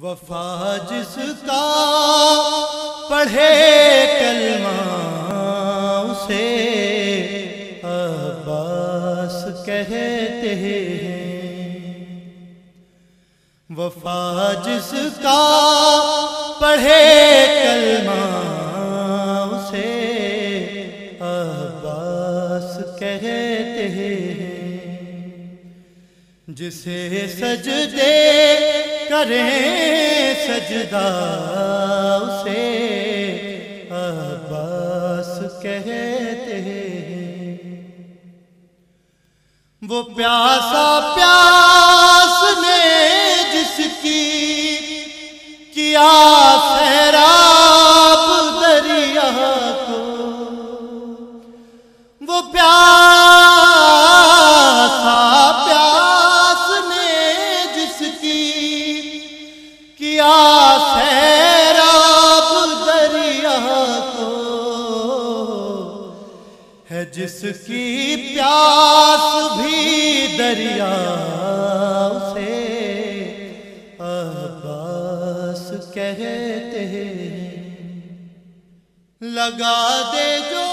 وفا جس کا پڑھے کلمہ اسے عباس کہتے ہیں۔ وفا جس کا پڑھے کلمہ اسے عباس کہتے ہیں۔ جسے سجدے کریں سجدہ اسے عباس کہتے ہیں۔ وہ پیاسا پیاس نے جس کی کیا سیراب دریا کو، وہ پیاسا پیاس نے جس کی کیا سیراب دریا کو، ہے جس کی پیاس بھی دریا اسے عباس کہتے ہیں۔ لگا دے جو